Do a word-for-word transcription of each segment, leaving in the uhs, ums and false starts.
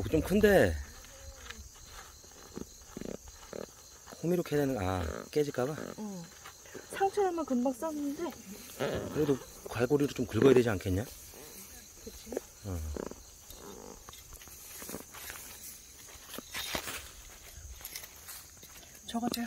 좀 큰데 호미로 캐야 되는, 아, 깨질까봐? 응. 상처라면 금방 썩는데. 그래도 갈고리로 좀 긁어야 되지 않겠냐? 그치? 어. 적어줘요.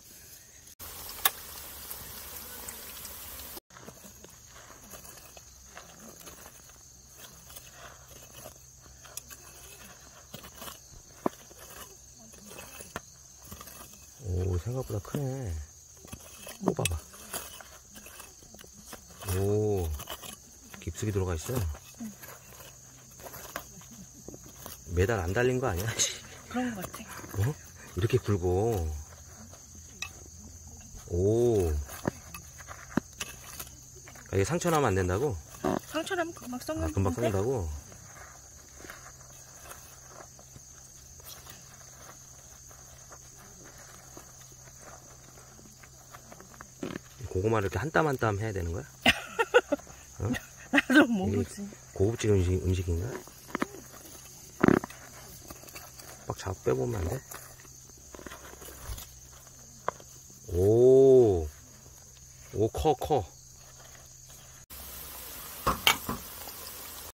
오, 생각보다 크네. 뽑아봐. 오, 깊숙이 들어가 있어. 응. 매달 안 달린 거 아니야? 그런 것 같아. 어? 이렇게 굵고. 오. 아, 이게 상처 나면 안 된다고? 상처라면 금방 아, 썩는데. 금방 썩는다고? 고구마를 이렇게 한 땀 한 땀 해야 되는 거야? 어? 나도 모르지. 고급질 음식, 음식인가? 막 잡 빼보면 안 돼? 오, 오, 커, 커.